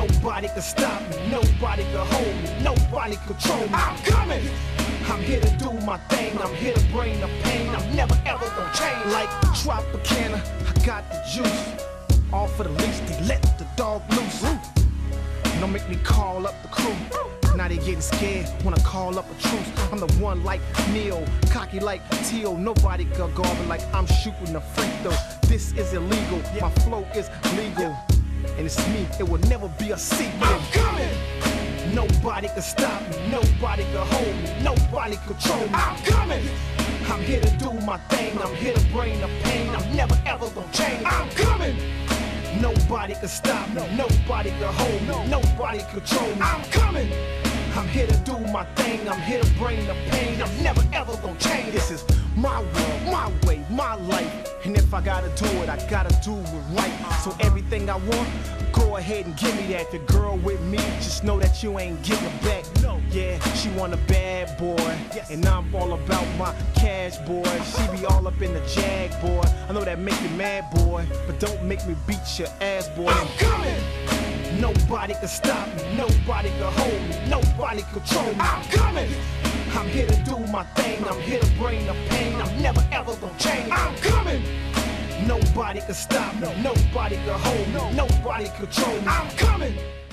Nobody can stop me, nobody can hold me, nobody control me. I'm coming! I'm here to do my thing, I'm here to bring the pain. I'm never ever gonna change. Like Tropicana, I got the juice. All for the least, they let the dog loose. Don't make me call up the crew. Now they getting scared when I call up a truce. I'm the one like Neil, cocky like Teal. Nobody can guard me like I'm shooting a free throw. This is illegal, my flow is legal. And it's me, it will never be a secret. I'm coming! Nobody can stop me, nobody can hold me, nobody control me. I'm coming! I'm here to do my thing, I'm here to bring the pain. I'm never ever gonna change. I'm coming! Nobody can stop me, nobody can hold me, nobody control me. I'm coming! I'm here to do my thing, I'm here to bring the pain. I'm never ever gonna change. This is my world, my way, my life. And if I gotta do it, I gotta do it right. So everything I want, go ahead and give me that. The girl with me, just know that you ain't getting it back. Yeah, she want a bad boy, and I'm all about my cash, boy. She be all up in the jag, boy. I know that make you mad, boy, but don't make me beat your ass, boy. I'm coming! Nobody can stop me, nobody can hold me, nobody control me. I'm coming! I'm here to do my thing, I'm here to bring the pain. I'm never ever gonna change. I'm coming! Nobody can stop me, nobody can hold me, nobody control me. I'm coming!